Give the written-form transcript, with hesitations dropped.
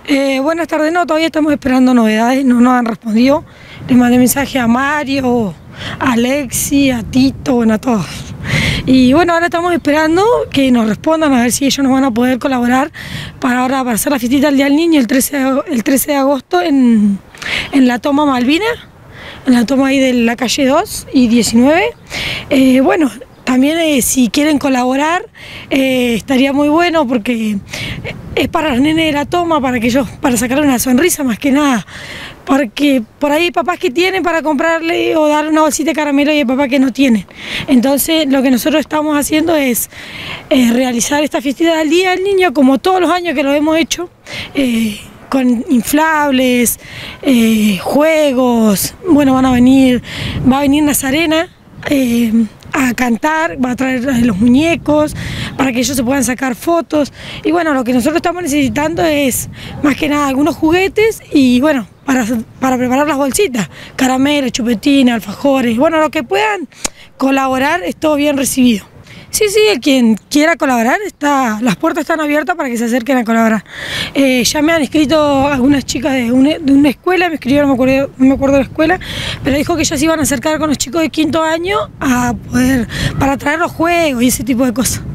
Buenas tardes, no, todavía estamos esperando novedades, no nos han respondido. Les mandé mensaje a Mario, a Alexi, a Tito, bueno, a todos. Y bueno, ahora estamos esperando que nos respondan a ver si ellos nos van a poder colaborar para hacer la fiestita del Día del Niño el 13 de agosto en la toma Malvina, en la toma ahí de la calle 2 y 19. Bueno, también si quieren colaborar estaría muy bueno porque es para los nenes de la toma, para sacarle una sonrisa más que nada. Porque por ahí hay papás que tienen para comprarle o darle una bolsita de caramelo y hay papás que no tienen. Entonces lo que nosotros estamos haciendo es realizar esta fiestita del Día del Niño como todos los años que lo hemos hecho. Con inflables, juegos, bueno, va a venir Nazarena a cantar, va a traer los muñecos para que ellos se puedan sacar fotos. Y bueno, lo que nosotros estamos necesitando es más que nada algunos juguetes y bueno, para preparar las bolsitas, caramelos, chupetines, alfajores, bueno, lo que puedan colaborar es todo bien recibido. Sí, quien quiera colaborar, las puertas están abiertas para que se acerquen a colaborar. Ya me han escrito algunas chicas de una escuela, me escribieron, no me acuerdo de la escuela, pero dijo que ellas se iban a acercar con los chicos de 5º año para traer los juegos y ese tipo de cosas.